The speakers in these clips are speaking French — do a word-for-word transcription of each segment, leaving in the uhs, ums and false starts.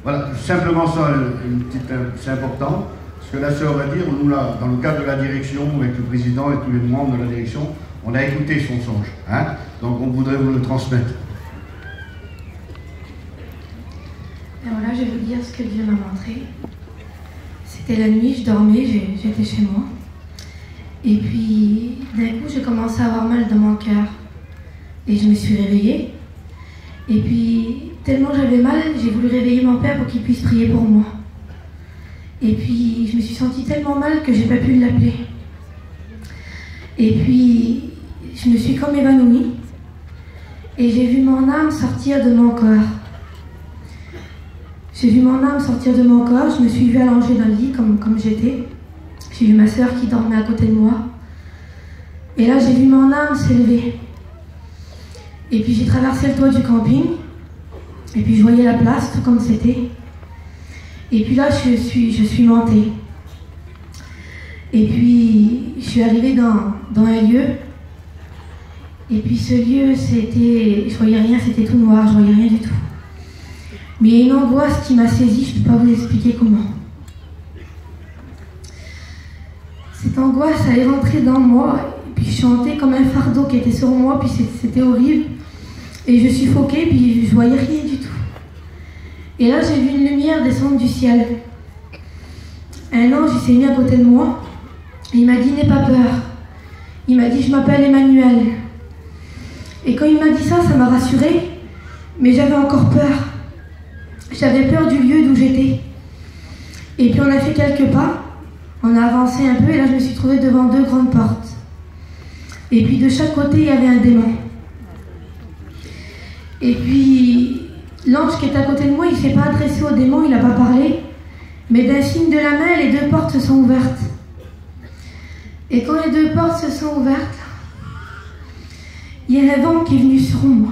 Voilà, simplement ça, une petite, c'est important. Ce que la sœur va dire, nous là, dans le cadre de la direction, avec le président et tous les membres de la direction, on a écouté son songe. Hein, donc on voudrait vous le transmettre. Et voilà, je vais vous dire ce que Dieu m'a montré. C'était la nuit, je dormais, j'étais chez moi. Et puis, d'un coup, j'ai commencé à avoir mal dans mon cœur. Et je me suis réveillée. Et puis, tellement j'avais mal, j'ai voulu réveiller mon père pour qu'il puisse prier pour moi. Et puis, je me suis sentie tellement mal que j'ai pas pu l'appeler. Et puis, je me suis comme évanouie. Et j'ai vu mon âme sortir de mon corps. J'ai vu mon âme sortir de mon corps, je me suis vue allongée dans le lit comme, comme j'étais. J'ai vu ma sœur qui dormait à côté de moi. Et là, j'ai vu mon âme s'élever. Et puis j'ai traversé le toit du camping. Et puis je voyais la place, tout comme c'était. Et puis là, je suis, je suis montée. Et puis, je suis arrivée dans, dans un lieu. Et puis ce lieu, c'était... Je voyais rien, c'était tout noir, je voyais rien du tout. Mais il y a une angoisse qui m'a saisie, je ne peux pas vous expliquer comment. Cette angoisse, elle est rentrée dans moi, et puis je sentais comme un fardeau qui était sur moi, puis c'était horrible. Et je suffoquais, puis je voyais rien du tout. Et là, j'ai vu une lumière descendre du ciel. Un ange, il s'est mis à côté de moi, et il m'a dit « N'aie pas peur ». Il m'a dit « Je m'appelle Emmanuel ». Et quand il m'a dit ça, ça m'a rassurée, mais j'avais encore peur. J'avais peur du lieu d'où j'étais. Et puis on a fait quelques pas, on a avancé un peu et là je me suis trouvée devant deux grandes portes. Et puis de chaque côté il y avait un démon. Et puis l'ange qui est à côté de moi, il ne s'est pas adressé au démon, il n'a pas parlé. Mais d'un signe de la main, les deux portes se sont ouvertes. Et quand les deux portes se sont ouvertes, il y a un vent qui est venu sur moi.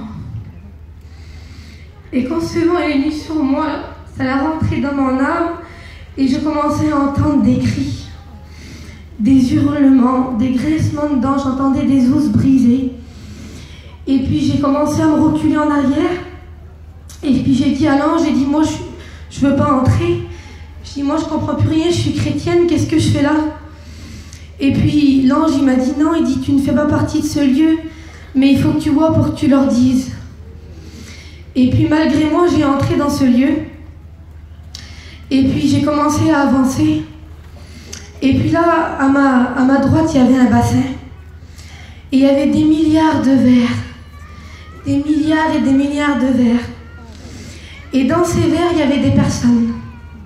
Et quand ce vent est venu sur moi, ça l'a rentré dans mon âme et je commençais à entendre des cris, des hurlements, des graissements de dents, j'entendais des os brisés. Et puis j'ai commencé à me reculer en arrière et puis j'ai dit à l'ange, j'ai dit moi je ne veux pas entrer. Je dis moi je comprends plus rien, je suis chrétienne, qu'est-ce que je fais là? Et puis l'ange il m'a dit non, il dit tu ne fais pas partie de ce lieu, mais il faut que tu vois pour que tu leur dises. Et puis malgré moi, j'ai entré dans ce lieu. Et puis j'ai commencé à avancer. Et puis là, à ma, à ma droite, il y avait un bassin. Et il y avait des milliards de vers. Des milliards et des milliards de vers. Et dans ces vers, il y avait des personnes.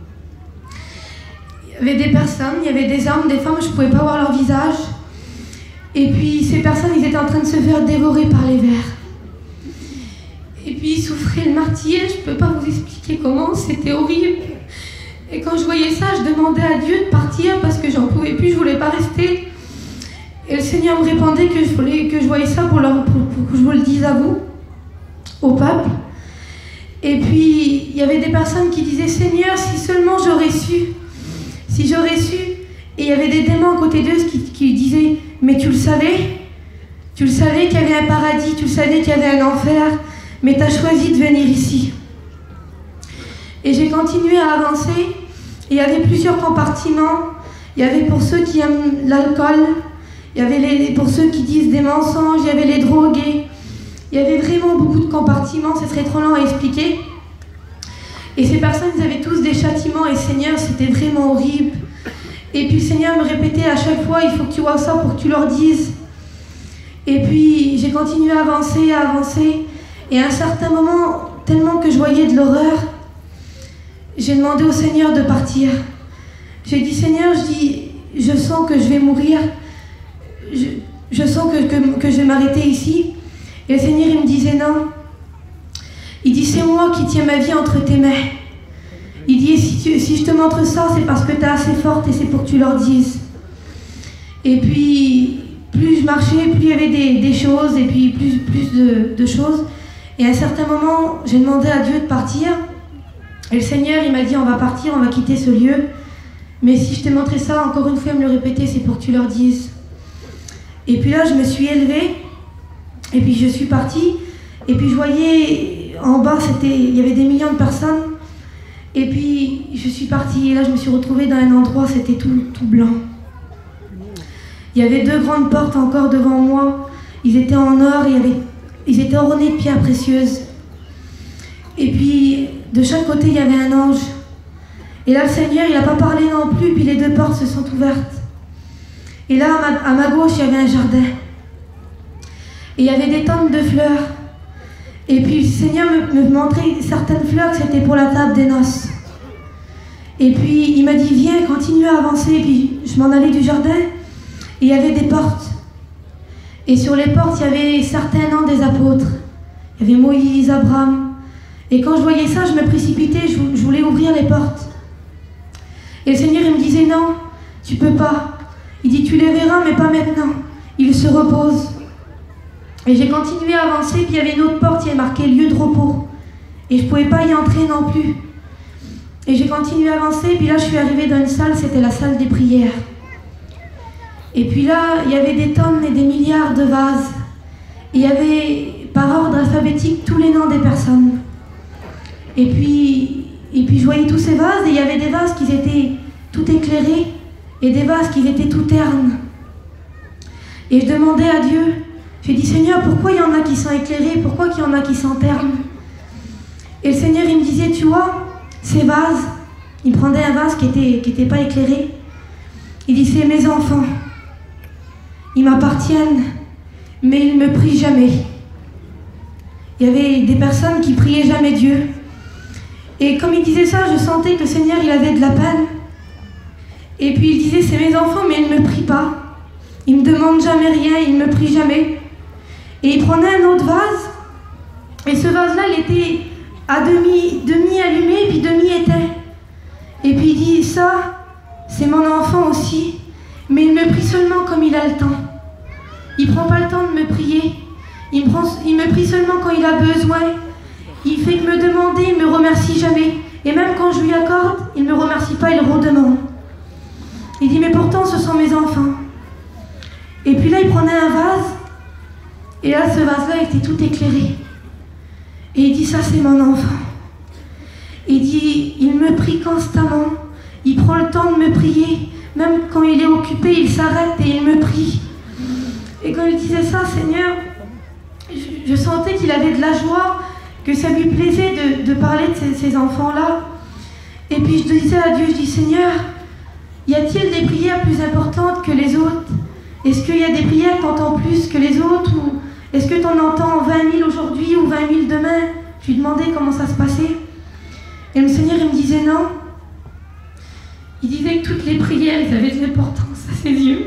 Il y avait des personnes, il y avait des hommes, des femmes, je ne pouvais pas voir leur visage. Et puis ces personnes, ils étaient en train de se faire dévorer par les vers. Et puis ils souffraient le martyre, je ne peux pas vous expliquer comment, c'était horrible. Et quand je voyais ça, je demandais à Dieu de partir parce que j'en pouvais plus, je ne voulais pas rester. Et le Seigneur me répondait que je voulais que je voyais ça pour, leur, pour, pour que je vous le dise à vous, au peuple. Et puis il y avait des personnes qui disaient « Seigneur, si seulement j'aurais su, si j'aurais su ». Et il y avait des démons à côté d'eux qui, qui disaient « Mais tu le savais, tu le savais qu'il y avait un paradis, tu le savais qu'il y avait un enfer ». Mais tu as choisi de venir ici. Et j'ai continué à avancer. Et il y avait plusieurs compartiments. Il y avait pour ceux qui aiment l'alcool. Il y avait les, pour ceux qui disent des mensonges. Il y avait les drogués. Il y avait vraiment beaucoup de compartiments. Ce serait trop long à expliquer. Et ces personnes, ils avaient tous des châtiments. Et Seigneur, c'était vraiment horrible. Et puis le Seigneur me répétait à chaque fois, il faut que tu vois ça pour que tu leur dises. Et puis j'ai continué à avancer, à avancer. Et à un certain moment, tellement que je voyais de l'horreur, j'ai demandé au Seigneur de partir. J'ai dit, Seigneur, je dis, je sens que je vais mourir. Je, je sens que, que, que je vais m'arrêter ici. Et le Seigneur, il me disait non. Il dit, c'est moi qui tiens ma vie entre tes mains. Il dit, si, tu, si je te montre ça, c'est parce que tu es assez forte et c'est pour que tu leur dises. Et puis, plus je marchais, plus il y avait des, des choses et puis plus, plus de, de choses. Et à un certain moment, j'ai demandé à Dieu de partir. Et le Seigneur, il m'a dit, on va partir, on va quitter ce lieu. Mais si je t'ai montré ça, encore une fois, me le répéter, c'est pour que tu leur dises. Et puis là, je me suis élevée. Et puis je suis partie. Et puis je voyais, en bas, c'était, il y avait des millions de personnes. Et puis, je suis partie et là, je me suis retrouvée dans un endroit, c'était tout, tout blanc. Il y avait deux grandes portes encore devant moi. Ils étaient en or, et il y avait, ils étaient ornés de pierres précieuses. Et puis, de chaque côté, il y avait un ange. Et là, le Seigneur, il n'a pas parlé non plus, puis les deux portes se sont ouvertes. Et là, à ma, à ma gauche, il y avait un jardin. Et il y avait des tentes de fleurs. Et puis, le Seigneur me, me montrait certaines fleurs que c'était pour la table des noces. Et puis, il m'a dit, viens, continue à avancer. Et puis, je m'en allais du jardin. Et il y avait des portes. Et sur les portes, il y avait certains noms des apôtres. Il y avait Moïse, Abraham. Et quand je voyais ça, je me précipitais, je, je voulais ouvrir les portes. Et le Seigneur, il me disait, non, tu peux pas. Il dit, tu les verras, mais pas maintenant. Il se repose. Et j'ai continué à avancer, puis il y avait une autre porte qui est marquée lieu de repos. Et je ne pouvais pas y entrer non plus. Et j'ai continué à avancer, puis là je suis arrivée dans une salle, c'était la salle des prières. Et puis là, il y avait des tonnes et des milliards de vases. Et il y avait, par ordre alphabétique, tous les noms des personnes. Et puis, et puis je voyais tous ces vases, et il y avait des vases qui étaient tout éclairés, et des vases qui étaient tout ternes. Et je demandais à Dieu, j'ai dit, Seigneur, pourquoi il y en a qui sont éclairés, pourquoi il y en a qui sont ternes? Et le Seigneur, il me disait, tu vois, ces vases, il prenait un vase qui n'était qui était pas éclairé. Il dit, c'est mes enfants. Ils m'appartiennent, mais ils ne me prient jamais. Il y avait des personnes qui priaient jamais Dieu. Et comme il disait ça, je sentais que le Seigneur, il avait de la peine. Et puis il disait, c'est mes enfants, mais ils ne me prient pas. Ils ne me demandent jamais rien, ils ne me prient jamais. Et il prenait un autre vase, et ce vase-là, il était à demi, demi allumé, puis demi éteint. Et puis il dit, ça, c'est mon enfant aussi, mais il me prie seulement comme il a le temps. Il ne prend pas le temps de me prier. Il me, prend, il me prie seulement quand il a besoin. Il fait que me demander, il ne me remercie jamais. Et même quand je lui accorde, il ne me remercie pas, il redemande. Il dit, mais pourtant, ce sont mes enfants. Et puis là, il prenait un vase, et là, ce vase-là était tout éclairé. Et il dit, ça, c'est mon enfant. Il dit, il me prie constamment. Il prend le temps de me prier. Même quand il est occupé, il s'arrête et il me prie. Et quand il disait ça, Seigneur, je, je sentais qu'il avait de la joie, que ça lui plaisait de, de parler de ces, ces enfants-là. Et puis je disais à Dieu, je dis, Seigneur, y a-t-il des prières plus importantes que les autres? Est-ce qu'il y a des prières qu'on entend plus que les autres? Ou est-ce que tu en entends vingt mille aujourd'hui ou vingt mille demain? Je lui demandais comment ça se passait. Et le Seigneur, il me disait non. Il disait que toutes les prières, elles avaient de l'importance à ses yeux.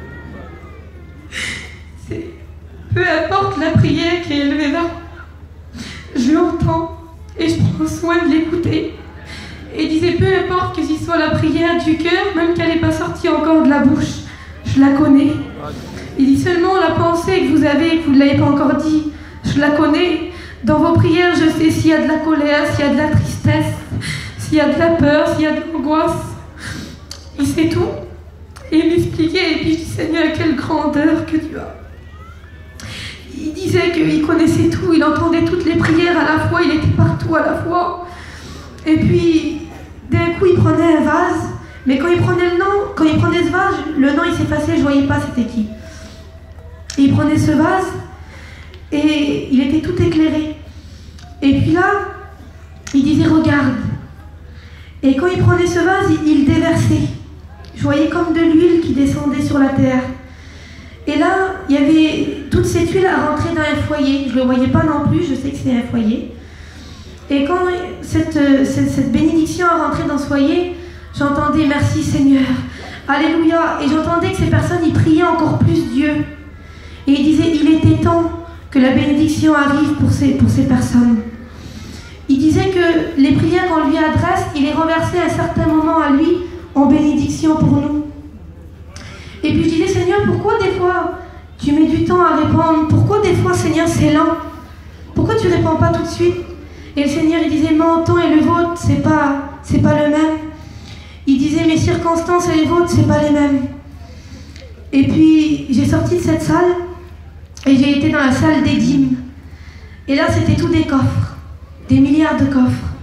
C'est... Peu importe la prière qui est élevée là, je l'entends et je prends soin de l'écouter. Et il disait, peu importe que ce soit la prière du cœur, même qu'elle n'est pas sortie encore de la bouche, je la connais. Il dit seulement la pensée que vous avez, que vous ne l'avez pas encore dit, je la connais. Dans vos prières, je sais s'il y a de la colère, s'il y a de la tristesse, s'il y a de la peur, s'il y a de l'angoisse. Il sait tout. Et il m'expliquait, et puis je dis, Seigneur, quelle grandeur que tu as. Il disait qu'il connaissait tout, il entendait toutes les prières à la fois, il était partout à la fois. Et puis, d'un coup, il prenait un vase, mais quand il prenait le nom, quand il prenait ce vase, le nom il s'effaçait, je ne voyais pas c'était qui. Et il prenait ce vase, et il était tout éclairé. Et puis là, il disait, regarde. Et quand il prenait ce vase, il, il déversait. Je voyais comme de l'huile qui descendait sur la terre. Et là, il y avait toute cette huile à rentrer dans un foyer. Je ne le voyais pas non plus, je sais que c'est un foyer. Et quand cette, cette, cette bénédiction a rentré dans ce foyer, j'entendais merci Seigneur, alléluia. Et j'entendais que ces personnes, ils priaient encore plus Dieu. Et ils disaient, il était temps que la bénédiction arrive pour ces, pour ces personnes. Il disait que les prières qu'on lui adresse, il les renversait à un certain moment à lui en bénédiction pour nous. Et puis je disais, Seigneur, pourquoi des fois tu mets du temps à répondre? Pourquoi des fois, Seigneur, c'est lent? Pourquoi tu ne réponds pas tout de suite? Et le Seigneur, il disait, mon temps et le vôtre, c'est pas, c'est pas le même. Il disait, mes circonstances et les vôtres, c'est pas les mêmes. Et puis, j'ai sorti de cette salle et j'ai été dans la salle des dîmes. Et là, c'était tous des coffres, des milliards de coffres.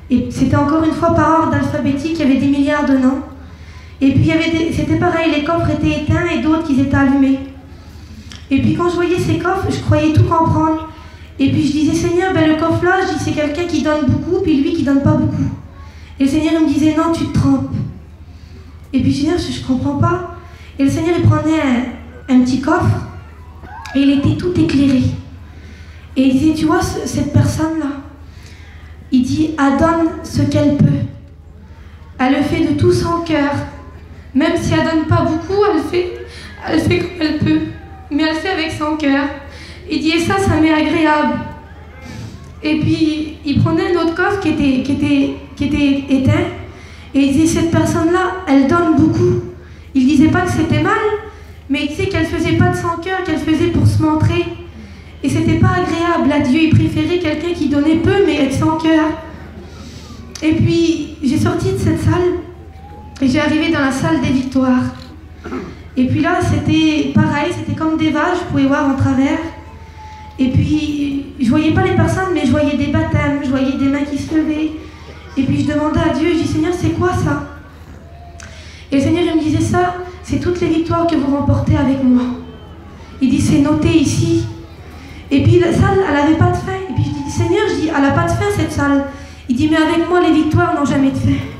Et c'était encore une fois par ordre alphabétique, il y avait des milliards de noms. Et puis il y avait des... c'était pareil, les coffres étaient éteints et d'autres qui étaient allumés. Et puis quand je voyais ces coffres, je croyais tout comprendre. Et puis je disais, Seigneur, ben le coffre là, je dis, c'est quelqu'un qui donne beaucoup, puis lui qui donne pas beaucoup. Et le Seigneur il me disait, non, tu te trompes. Et puis Seigneur, je ne comprends pas. Et le Seigneur il prenait un, un petit coffre, et il était tout éclairé. Et il disait, tu vois, ce, cette personne-là, il dit, elle donne ce qu'elle peut. Elle le fait de tout son cœur. Même si elle ne donne pas beaucoup, elle fait, elle fait comme elle peut. Mais elle fait avec son cœur. Il dit, et ça, ça m'est agréable. Et puis, il prenait un autre coffre qui était, qui était, qui était éteint. Et il disait, cette personne-là, elle donne beaucoup. Il ne disait pas que c'était mal, mais il disait qu'elle ne faisait pas de son cœur, qu'elle faisait pour se montrer. Et c'était pas agréable à Dieu. Il préférait quelqu'un qui donnait peu, mais avec son cœur. Et puis, j'ai sorti de cette salle et j'ai arrivé dans la salle des victoires. Et puis là, c'était pareil, c'était comme des vaches, je pouvais voir en travers. Et puis, je voyais pas les personnes, mais je voyais des baptêmes, je voyais des mains qui se levaient. Et puis, je demandais à Dieu, je dis, Seigneur, c'est quoi ça? Et le Seigneur, il me disait ça, c'est toutes les victoires que vous remportez avec moi. Il dit, c'est noté ici. Et puis, la salle, elle n'avait pas de fin. Et puis, je dis, Seigneur, je dis, elle n'a pas de fin, cette salle. Il dit, mais avec moi, les victoires n'ont jamais de fin.